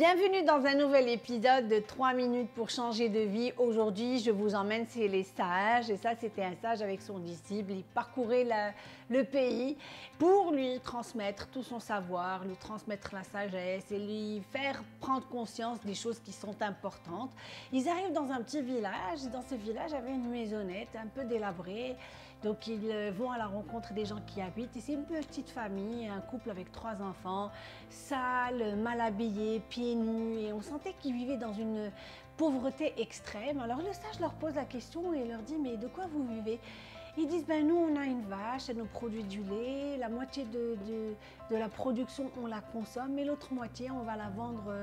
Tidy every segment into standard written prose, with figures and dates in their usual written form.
Bienvenue dans un nouvel épisode de 3 minutes pour changer de vie. Aujourd'hui, je vous emmène chez les sages. Et ça, c'était un sage avec son disciple. Il parcourait le pays pour lui transmettre tout son savoir, lui transmettre la sagesse et lui faire prendre conscience des choses qui sont importantes. Ils arrivent dans un petit village. Et dans ce village, il y avait une maisonnette un peu délabrée. Donc, ils vont à la rencontre des gens qui habitent. Et c'est une petite famille, un couple avec 3 enfants, sales, mal habillés, pieds nus. Et on sentait qu'ils vivaient dans une pauvreté extrême. Alors, le sage leur pose la question et leur dit « Mais de quoi vous vivez ?» Ils disent ben nous on a une vache, elle nous produit du lait, la moitié de la production on la consomme et l'autre moitié on va la vendre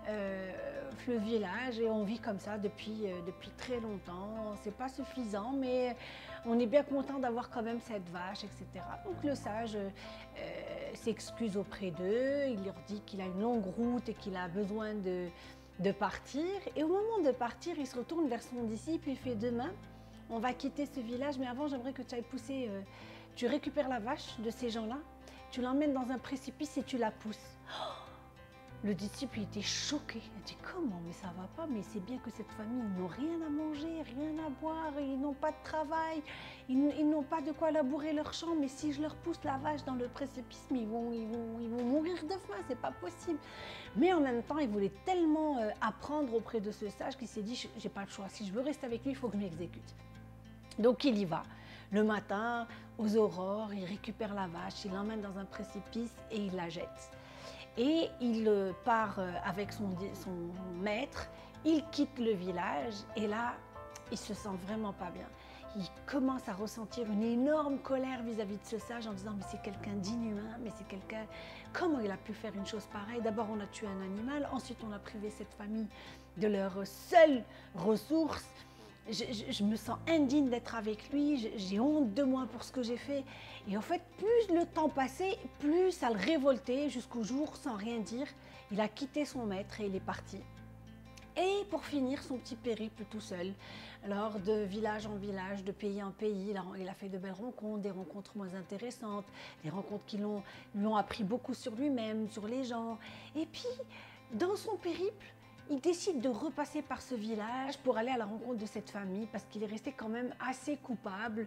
le village et on vit comme ça depuis très longtemps. C'est pas suffisant mais on est bien content d'avoir quand même cette vache, etc. Donc le sage s'excuse auprès d'eux, il leur dit qu'il a une longue route et qu'il a besoin de partir. Et au moment de partir, il se retourne vers son disciple et fait demain. On va quitter ce village, mais avant, j'aimerais que tu ailles pousser, tu récupères la vache de ces gens-là, tu l'emmènes dans un précipice et tu la pousses. Oh, le disciple il était choqué. Il dit comment? Mais ça va pas, mais c'est bien que cette famille, ils n'ont rien à manger, rien à boire, ils n'ont pas de travail, ils n'ont pas de quoi labourer leur champ, mais si je leur pousse la vache dans le précipice, mais ils vont mourir de faim, c'est pas possible. Mais en même temps, il voulait tellement apprendre auprès de ce sage qu'il s'est dit, j'ai pas le choix, si je veux rester avec lui, il faut que je m'exécute. Donc il y va. Le matin, aux aurores, il récupère la vache, il l'emmène dans un précipice et il la jette. Et il part avec son maître, il quitte le village et là, il se sent vraiment pas bien. Il commence à ressentir une énorme colère vis-à-vis de ce sage en disant mais c'est quelqu'un d'inhumain, mais c'est quelqu'un... Comment il a pu faire une chose pareille? D'abord on a tué un animal, ensuite on a privé cette famille de leur seule ressource. Je me sens indigne d'être avec lui, j'ai honte de moi pour ce que j'ai fait. Et en fait, plus le temps passait, plus ça le révoltait jusqu'au jour, sans rien dire, il a quitté son maître et il est parti. Et pour finir son petit périple tout seul, alors de village en village, de pays en pays, il a fait de belles rencontres, des rencontres moins intéressantes, des rencontres qui lui ont appris beaucoup sur lui-même, sur les gens. Et puis, dans son périple, il décide de repasser par ce village pour aller à la rencontre de cette famille parce qu'il est resté quand même assez coupable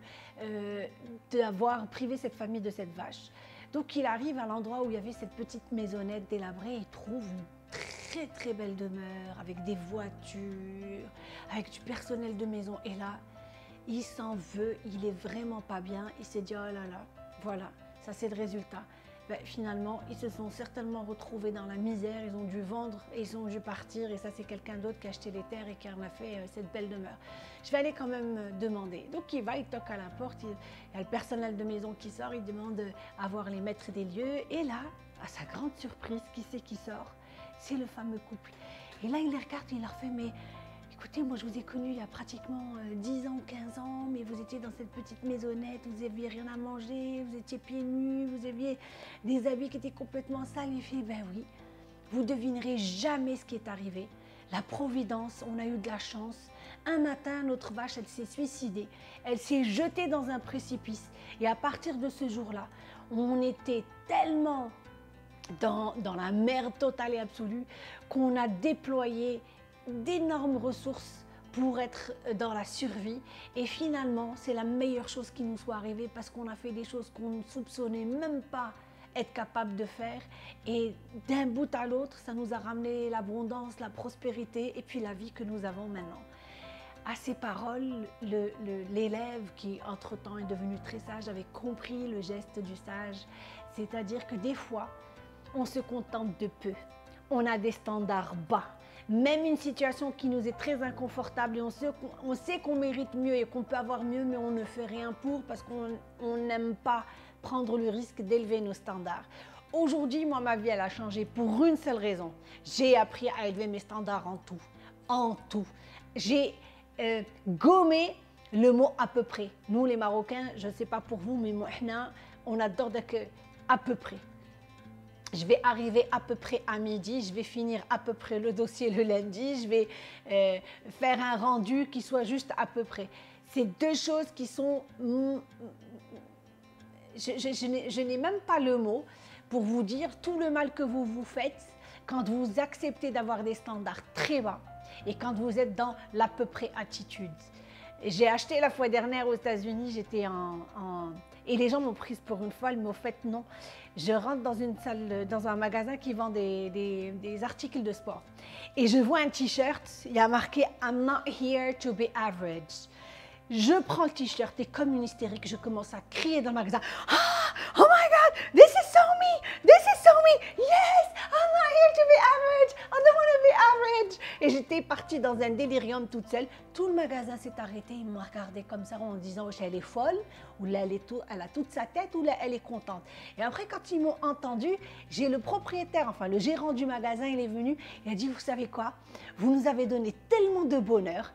d'avoir privé cette famille de cette vache. Donc il arrive à l'endroit où il y avait cette petite maisonnette délabrée et il trouve une très belle demeure avec des voitures, avec du personnel de maison. Et là, il s'en veut, il est vraiment pas bien. Il s'est dit oh là là, voilà, ça c'est le résultat. Ben, finalement, ils se sont certainement retrouvés dans la misère, ils ont dû vendre et ils ont dû partir et ça c'est quelqu'un d'autre qui a acheté les terres et qui en a fait cette belle demeure. Je vais aller quand même demander. Donc il va, il toque à la porte, il y a le personnel de maison qui sort, il demande à voir les maîtres des lieux et là, à sa grande surprise, qui c'est qui sort? C'est le fameux couple. Et là il les regarde et il leur fait mais... Écoutez, moi je vous ai connu il y a pratiquement 10 ans, 15 ans, mais vous étiez dans cette petite maisonnette, vous n'aviez rien à manger, vous étiez pieds nus, vous aviez des habits qui étaient complètement sales. Il fait, ben oui, vous devinerez jamais ce qui est arrivé. La providence, on a eu de la chance. Un matin, notre vache, elle s'est suicidée. Elle s'est jetée dans un précipice. Et à partir de ce jour-là, on était tellement dans la merde totale et absolue qu'on a déployé d'énormes ressources pour être dans la survie et finalement c'est la meilleure chose qui nous soit arrivée parce qu'on a fait des choses qu'on ne soupçonnait même pas être capable de faire et d'un bout à l'autre ça nous a ramené l'abondance, la prospérité et puis la vie que nous avons maintenant. À ces paroles, l'élève qui entre-temps est devenu très sage avait compris le geste du sage, c'est-à-dire que des fois on se contente de peu, on a des standards bas. Même une situation qui nous est très inconfortable et on sait qu'on mérite mieux et qu'on peut avoir mieux, mais on ne fait rien pour parce qu'on n'aime pas prendre le risque d'élever nos standards. Aujourd'hui, moi, ma vie, elle a changé pour une seule raison. J'ai appris à élever mes standards en tout. En tout. J'ai gommé le mot à peu près. Nous, les Marocains, je ne sais pas pour vous, mais moi, on adore dire que à peu près. Je vais arriver à peu près à midi, je vais finir à peu près le dossier le lundi, je vais faire un rendu qui soit juste à peu près. C'est deux choses qui sont... Je n'ai même pas le mot pour vous dire tout le mal que vous vous faites quand vous acceptez d'avoir des standards très bas et quand vous êtes dans l'à peu près attitude. J'ai acheté la fois dernière aux États-Unis, j'étais et les gens m'ont prise pour une folle, mais au fait non. Je rentre dans une salle, dans un magasin qui vend des articles de sport. Et je vois un t-shirt, il y a marqué « I'm not here to be average ». Je prends le t-shirt et comme une hystérique, je commence à crier dans le magasin « Ah, oh my God, this is so me, this is so me, yes, I'm not here to be average, I don't want to be average ». Et j'étais partie dans un délirium toute seule. Tout le magasin s'est arrêté, il m'a regardé comme ça en disant « Elle est folle » ou là, elle a toute sa tête ou là, elle est contente. Et après, quand ils m'ont entendu, j'ai le propriétaire, enfin le gérant du magasin, il est venu, il a dit « Vous savez quoi, vous nous avez donné tellement de bonheur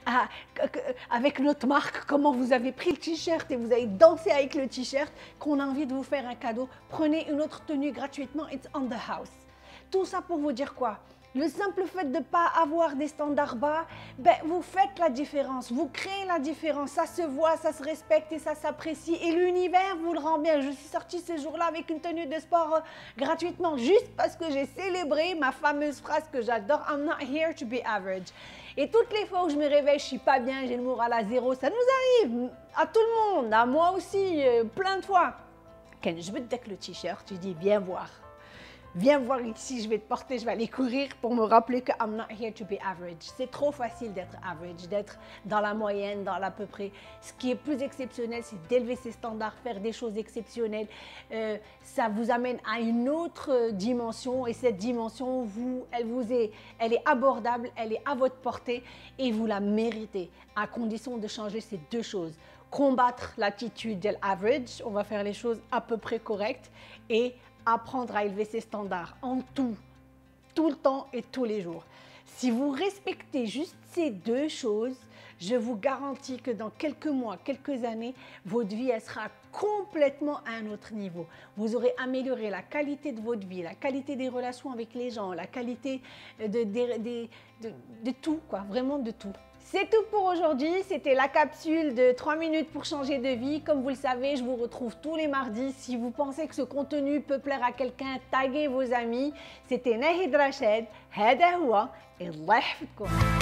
avec notre marque, comment vous avez pris le t-shirt et vous avez dansé avec le t-shirt, qu'on a envie de vous faire un cadeau. Prenez une autre tenue gratuitement, it's on the house ». Tout ça pour vous dire quoi? Le simple fait de ne pas avoir des standards bas, ben, vous faites la différence, vous créez la différence, ça se voit, ça se respecte et ça s'apprécie. Et l'univers vous le rend bien. Je suis sortie ce jour-là avec une tenue de sport gratuitement, juste parce que j'ai célébré ma fameuse phrase que j'adore, I'm not here to be average. Et toutes les fois où je me réveille, je ne suis pas bien, j'ai le moral à zéro, ça nous arrive à tout le monde, à moi aussi, plein de fois. Ken, je veux te dire que le t-shirt, tu dis viens voir. Viens voir ici, je vais te porter, je vais aller courir pour me rappeler que I'm not here to be average. C'est trop facile d'être average, d'être dans la moyenne, dans l'à peu près. Ce qui est plus exceptionnel, c'est d'élever ses standards, faire des choses exceptionnelles. Ça vous amène à une autre dimension et cette dimension, elle est abordable, elle est à votre portée et vous la méritez à condition de changer ces deux choses. Combattre l'attitude de l'average, on va faire les choses à peu près correctes et apprendre à élever ses standards en tout le temps et tous les jours. Si vous respectez juste ces deux choses, je vous garantis que dans quelques mois, quelques années, votre vie elle sera complètement à un autre niveau. Vous aurez amélioré la qualité de votre vie, la qualité des relations avec les gens, la qualité de tout, quoi, vraiment de tout. C'est tout pour aujourd'hui, c'était la capsule de 3 minutes pour changer de vie. Comme vous le savez, je vous retrouve tous les mardis. Si vous pensez que ce contenu peut plaire à quelqu'un, taguez vos amis. C'était Nahid Rached, Hada Houa, et Allah yahfidkoum.